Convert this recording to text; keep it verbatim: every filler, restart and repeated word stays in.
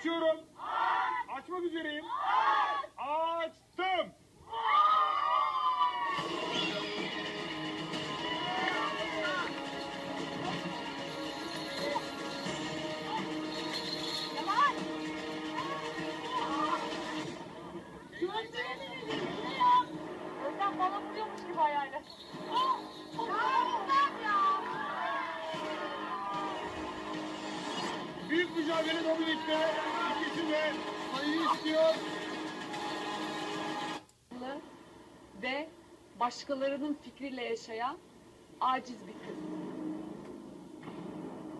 Açıyorum. Aç. Açmak üzereyim. Aç. Açtım. Yavaş. Özlem bana vuruyormuş gibi hayal et. Büyük mücadele Dominik'te. İkisi de sayıyı istiyor. Ve başkalarının fikriyle yaşayan aciz bir kız.